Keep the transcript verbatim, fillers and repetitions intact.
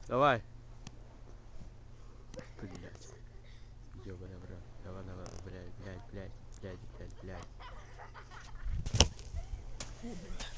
Давай. Блять. Ёбаный в рот. Ёбаный в рот. Блять, блять, блять, блять, блять, блять.